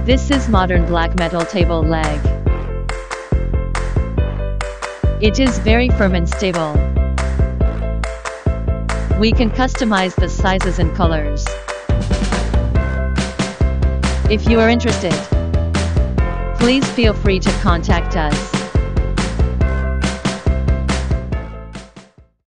This is modern black metal table leg. It is very firm and stable. We can customize the sizes and colors. If you are interested, please feel free to contact us.